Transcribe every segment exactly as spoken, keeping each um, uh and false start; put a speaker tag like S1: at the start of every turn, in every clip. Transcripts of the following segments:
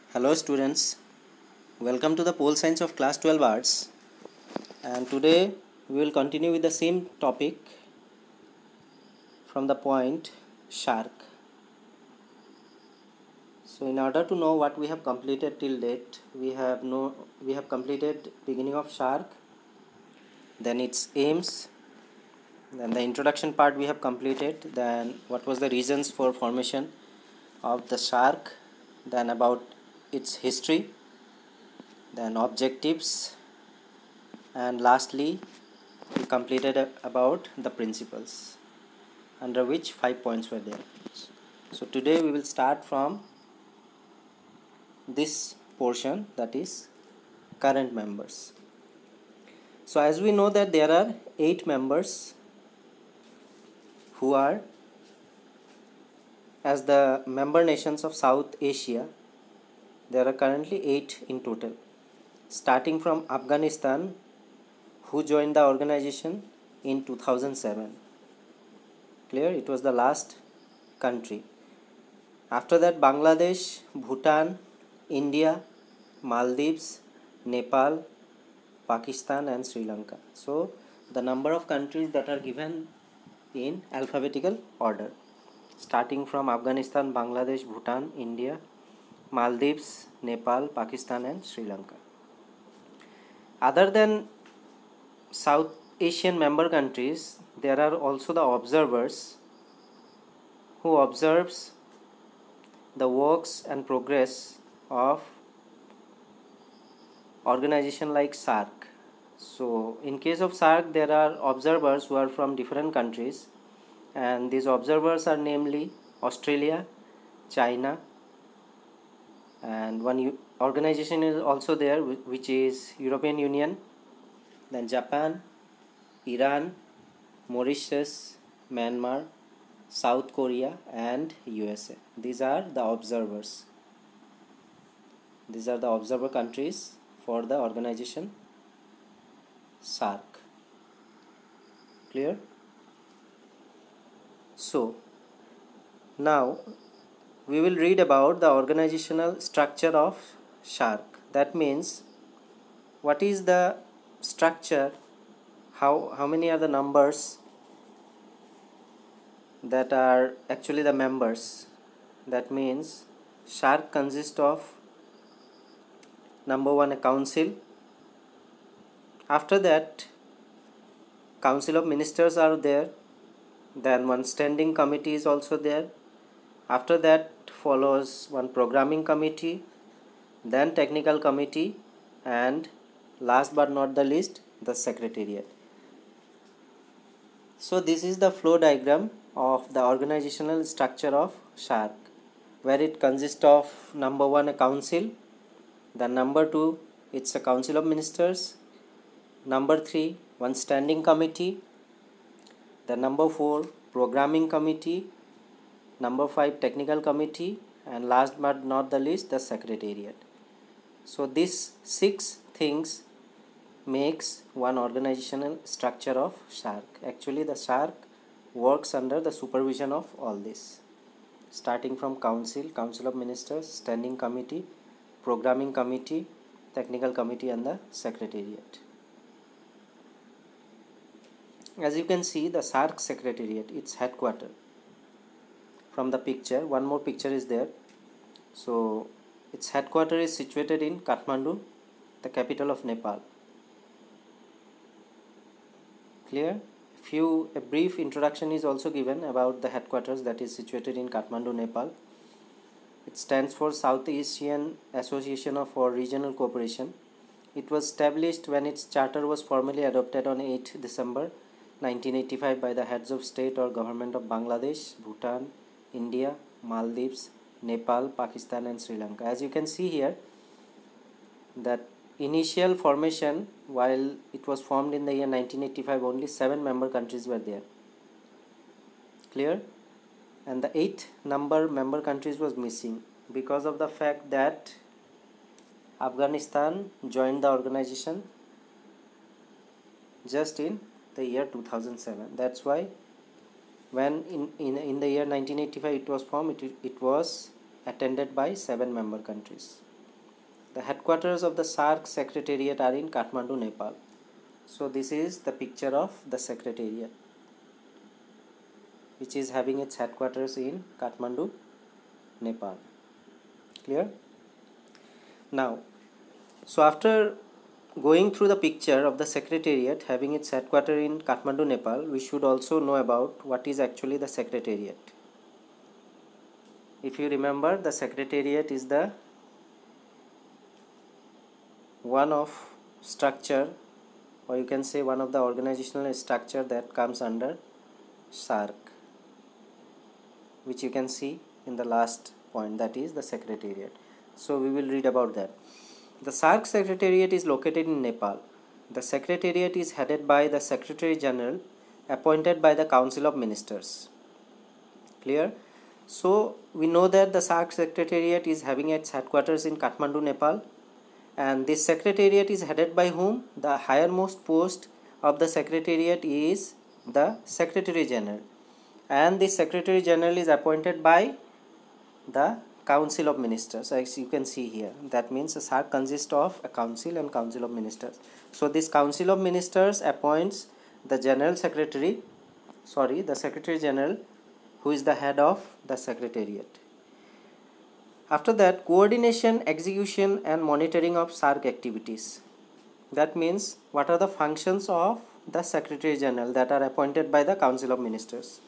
S1: Hello students, welcome to the Pole Science of Class twelve Arts, and today we will continue with the same topic from the point shark. So in order to know what we have completed till date, we have no we have completed beginning of shark, then its aims, then the introduction part we have completed, then what was the reasons for formation of the shark, then about its history, then objectives, and lastly we completed about the principles, under which five points were there. So today we will start from this portion, that is current members. So as we know that there are eight members who are as the member nations of South Asia. There are currently eight in total, starting from Afghanistan, who joined the organization in two thousand seven. Clear? It was the last country. After that, Bangladesh, Bhutan, India, Maldives, Nepal, Pakistan and Sri Lanka. So the number of countries that are given in alphabetical order, starting from Afghanistan, Bangladesh, Bhutan, India, Maldives, Nepal, Pakistan and Sri Lanka. Other than South Asian member countries, there are also the observers who observes the works and progress of organization like SAARC. So in case of SAARC, there are observers who are from different countries, and these observers are namely Australia, China, and one organization is also there, which is European Union, then Japan, Iran, Mauritius, Myanmar, South Korea and U S A. These are the observers. These are the observer countries for the organization SAARC. Clear? So now we will read about the organizational structure of SAARC. That means what is the structure, how how many are the numbers that are actually the members. That means SAARC consists of number one, a council. After that, council of ministers are there, then one standing committee is also there. After that follows one programming committee, then technical committee, and last but not the least, the secretariat. So this is the flow diagram of the organizational structure of SAARC, where it consists of number one, a council, then number two, it's a council of ministers, number three, one standing committee, then number four, programming committee, number five, technical committee, and last but not the least, the secretariat. So these six things makes one organizational structure of SAARC. Actually the SAARC works under the supervision of all this, starting from council, council of ministers, standing committee, programming committee, technical committee and the secretariat. As you can see, the SAARC secretariat, its headquarters. From the picture, one more picture is there. So its headquarters is situated in Kathmandu, the capital of Nepal. Clear? Few a brief introduction is also given about the headquarters that is situated in Kathmandu, Nepal. It stands for South Asian Association for Regional Cooperation. It was established when its charter was formally adopted on eighth December nineteen eighty-five by the heads of state or government of Bangladesh, Bhutan, India, Maldives, Nepal, Pakistan and Sri Lanka. As you can see here, that initial formation, while it was formed in the year nineteen eighty-five, only seven member countries were there. Clear? And the eighth number member countries was missing because of the fact that Afghanistan joined the organization just in the year two thousand seven. That's why when in, in, in the year nineteen eighty-five it was formed, it, it was attended by seven member countries. The headquarters of the SAARC Secretariat are in Kathmandu, Nepal. So this is the picture of the Secretariat, which is having its headquarters in Kathmandu, Nepal. Clear? Now, so after going through the picture of the Secretariat having its headquarters in Kathmandu, Nepal, we should also know about what is actually the Secretariat. If you remember, the Secretariat is the one of structure, or you can say one of the organizational structure that comes under SAARC, which you can see in the last point, that is the Secretariat. So we will read about that. The SAARC Secretariat is located in Nepal. The Secretariat is headed by the Secretary General appointed by the Council of Ministers. Clear? So we know that the SAARC Secretariat is having its headquarters in Kathmandu, Nepal, and this Secretariat is headed by whom? The highermost post of the Secretariat is the Secretary General, and this Secretary General is appointed by the Council of Ministers, as you can see here. That means the SAARC consists of a council and Council of Ministers. So this Council of Ministers appoints the General Secretary, sorry, the Secretary General, who is the head of the Secretariat. After that, coordination, execution and monitoring of SAARC activities. That means what are the functions of the Secretary General that are appointed by the Council of Ministers.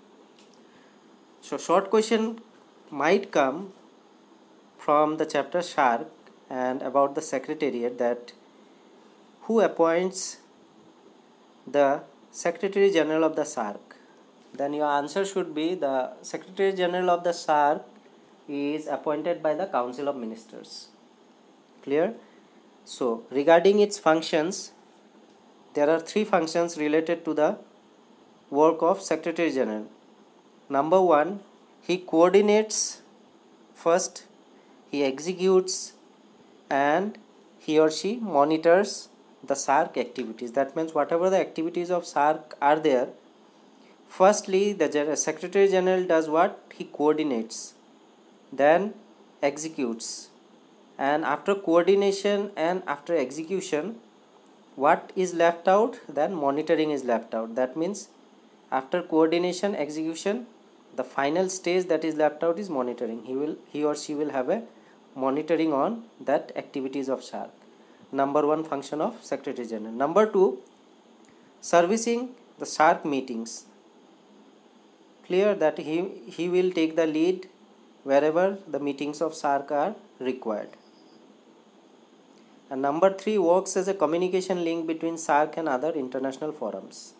S1: So short question might come from the chapter SAARC and about the Secretariat, that who appoints the Secretary General of the SAARC. Then your answer should be the Secretary General of the SAARC is appointed by the Council of Ministers. Clear? So regarding its functions, there are three functions related to the work of Secretary General. Number one, he coordinates, first he executes, and he or she monitors the SAARC activities. That means whatever the activities of SAARC are there, firstly the Secretary General does what? He coordinates, then executes, and after coordination and after execution, what is left out? Then monitoring is left out. That means after coordination, execution, the final stage that is left out is monitoring. He will, he or she will have a monitoring on that activities of SAARC. Number one function of Secretary General. Number two, servicing the SAARC meetings. Clear that he, he will take the lead wherever the meetings of SAARC are required. And number three, works as a communication link between SAARC and other international forums.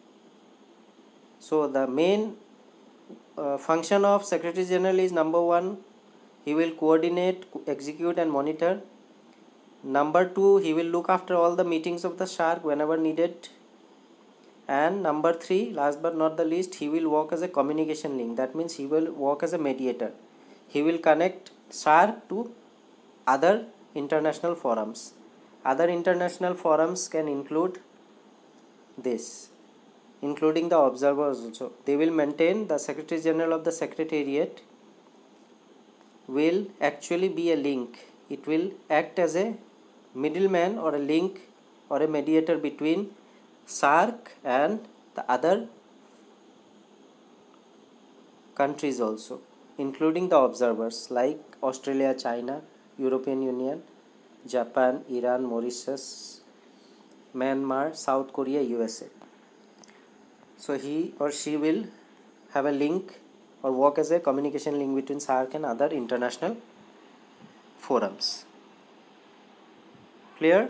S1: So the main uh, function of Secretary General is number one, he will coordinate, execute and monitor. Number two, he will look after all the meetings of the SAARC whenever needed. And number three, last but not the least, he will work as a communication link. That means he will work as a mediator. He will connect SAARC to other international forums. Other international forums can include this, including the observers also. They will maintain, the Secretary General of the Secretariat will actually be a link. It will act as a middleman or a link or a mediator between SAARC and the other countries also, including the observers like Australia, China, European Union, Japan, Iran, Mauritius, Myanmar, South Korea, U S A. So he or she will have a link or work as a communication link between SAARC and other international forums. Clear?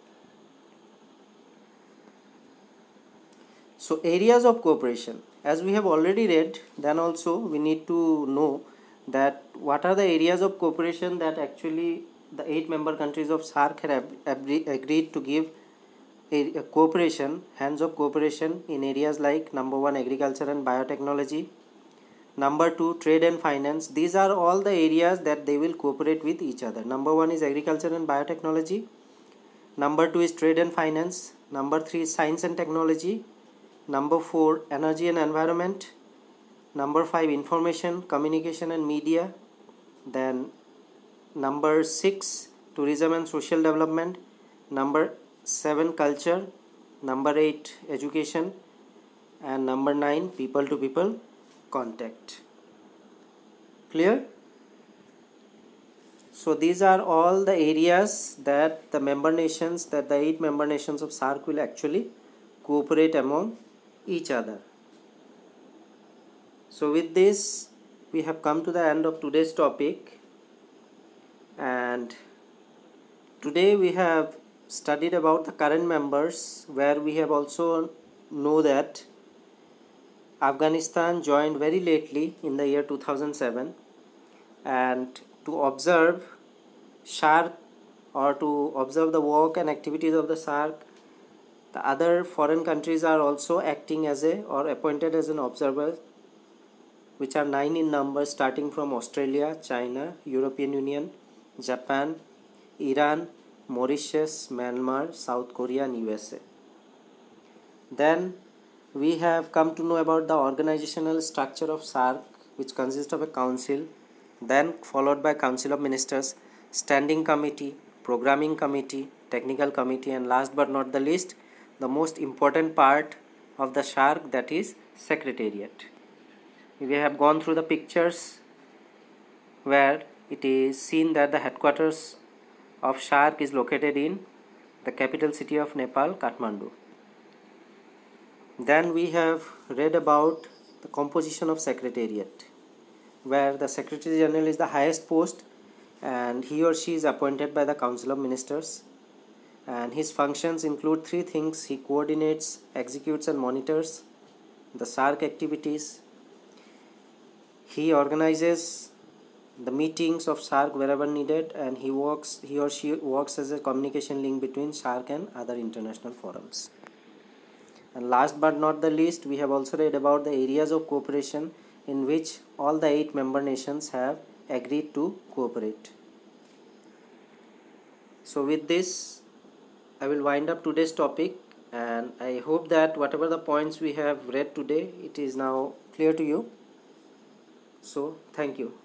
S1: So areas of cooperation, as we have already read, then also we need to know that what are the areas of cooperation that actually the eight member countries of SAARC have agreed to give a cooperation, hands of cooperation in areas like number one, agriculture and biotechnology, number two, trade and finance. These are all the areas that they will cooperate with each other. Number one is agriculture and biotechnology, number two is trade and finance, number three is science and technology, number four, energy and environment, number five, information, communication and media, then number six, tourism and social development. Number seven, culture. Number eight, education. And number nine, people to people contact. Clear? So these are all the areas that the member nations, that the eight member nations of SAARC will actually cooperate among each other. So with this, we have come to the end of today's topic, and today we have studied about the current members, where we have also know that Afghanistan joined very lately in the year two thousand seven, and to observe SAARC, or to observe the work and activities of the SAARC, the other foreign countries are also acting as a or appointed as an observer, which are nine in number, starting from Australia, China, European Union, Japan, Iran, Mauritius, Myanmar, South Korea and U S A. Then we have come to know about the organizational structure of SAARC, which consists of a council, then followed by Council of Ministers, Standing Committee, Programming Committee, Technical Committee, and last but not the least, the most important part of the SAARC, that is Secretariat. We have gone through the pictures where it is seen that the headquarters of SAARC is located in the capital city of Nepal, Kathmandu. Then we have read about the composition of Secretariat, where the Secretary General is the highest post, and he or she is appointed by the Council of Ministers, and his functions include three things. He coordinates, executes and monitors the SAARC activities. He organizes the meetings of SAARC wherever needed, and he works he or she works as a communication link between SAARC and other international forums. And last but not the least, we have also read about the areas of cooperation in which all the eight member nations have agreed to cooperate. So with this, I will wind up today's topic, and I hope that whatever the points we have read today, it is now clear to you. So thank you.